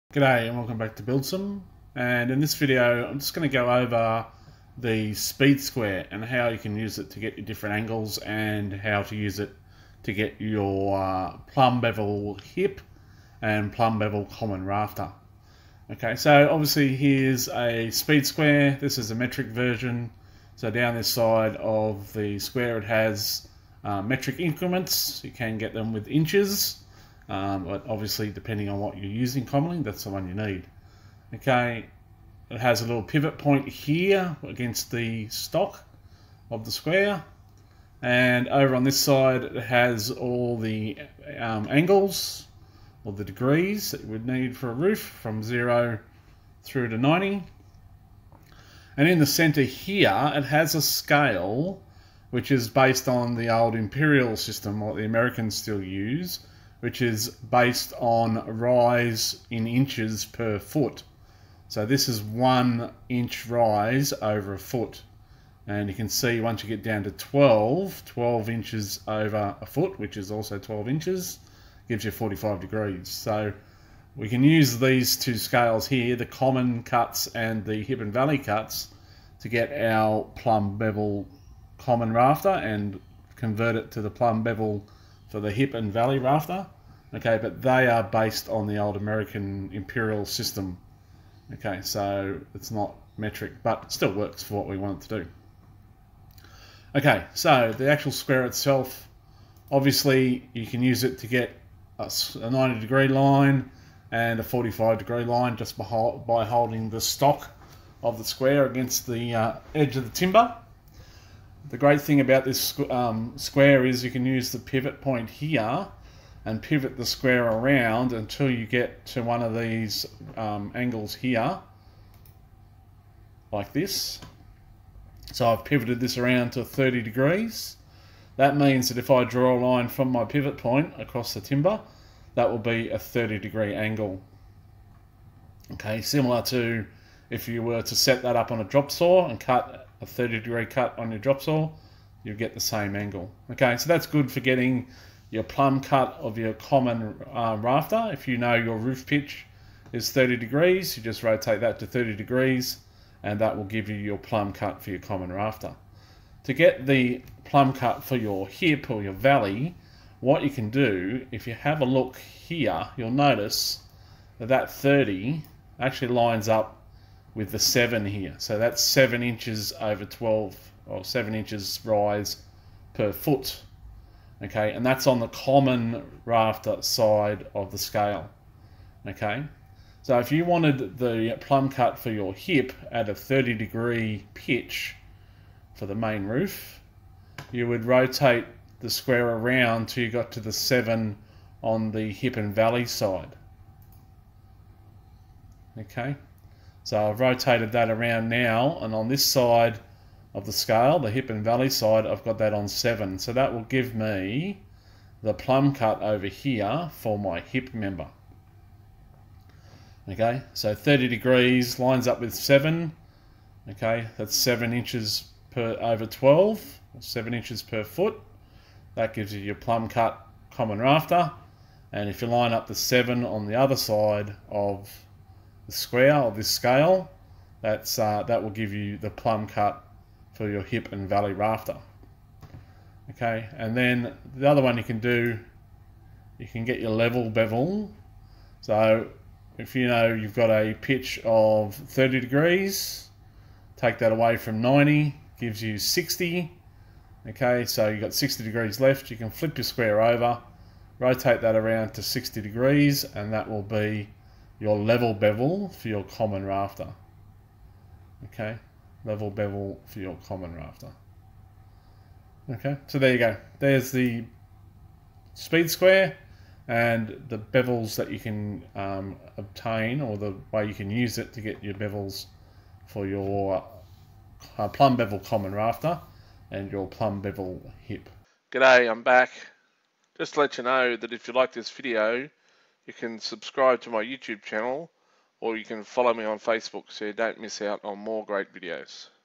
G'day and welcome back to Buildsum, and in this video I'm just going to go over the speed square and how you can use it to get your different angles and how to use it to get your plumb bevel hip and plumb bevel common rafter. Okay, so obviously here's a speed square. This is a metric version. So down this side of the square it has metric increments. You can get them with inches. But obviously depending on what you're using commonly, that's the one you need. Okay, it has a little pivot point here against the stock of the square, and over on this side it has all the angles or the degrees that you would need for a roof from 0 through to 90. And in the center here it has a scale which is based on the old imperial system, what the Americans still use, which is based on rise in inches per foot. So this is 1 inch rise over a foot. And you can see once you get down to 12 inches over a foot, which is also 12 inches, gives you 45 degrees. So we can use these two scales here, the common cuts and the hip and valley cuts, to get our plumb bevel common rafter and convert it to the plumb bevel for the hip and valley rafter. Okay, but they are based on the old American imperial system. Okay, so it's not metric, but it still works for what we want it to do. Okay, so the actual square itself, obviously you can use it to get a 90 degree line and a 45 degree line just by holding the stock of the square against the edge of the timber. The great thing about this square is you can use the pivot point here and pivot the square around until you get to one of these angles here, like this. So I've pivoted this around to 30 degrees. That means that if I draw a line from my pivot point across the timber, that will be a 30 degree angle. Okay, similar to if you were to set that up on a drop saw and cut a 30 degree cut on your drop saw, you get the same angle. Okay, so that's good for getting your plumb cut of your common rafter. If you know your roof pitch is 30 degrees, you just rotate that to 30 degrees and that will give you your plumb cut for your common rafter. To get the plumb cut for your hip or your valley, what you can do, if you have a look here, you'll notice that that 30 actually lines up with the 7 here. So that's 7 inches over 12, or 7 inches rise per foot. Okay, and that's on the common rafter side of the scale. Okay, so if you wanted the plumb cut for your hip at a 30 degree pitch for the main roof, you would rotate the square around till you got to the 7 on the hip and valley side. Okay, so I've rotated that around now, and on this side of the scale, the hip and valley side, I've got that on 7. So that will give me the plumb cut over here for my hip member. Okay, so 30 degrees lines up with 7. Okay, that's 7 inches per over 12, 7 inches per foot. That gives you your plumb cut common rafter. And if you line up the 7 on the other side of the square of this scale, that will give you the plumb cut for your hip and valley rafter. Okay, and then the other one you can do, you can get your level bevel. So if you know you've got a pitch of 30 degrees, take that away from 90, gives you 60. Okay, so you've got 60 degrees left. You can flip your square over, rotate that around to 60 degrees, and that will be your level bevel for your common rafter. Okay, level bevel for your common rafter. Okay, so there you go. There's the speed square and the bevels that you can obtain, or the way you can use it to get your bevels for your plumb bevel common rafter and your plumb bevel hip. G'day, I'm back. Just to let you know that if you like this video, you can subscribe to my YouTube channel, or you can follow me on Facebook so you don't miss out on more great videos.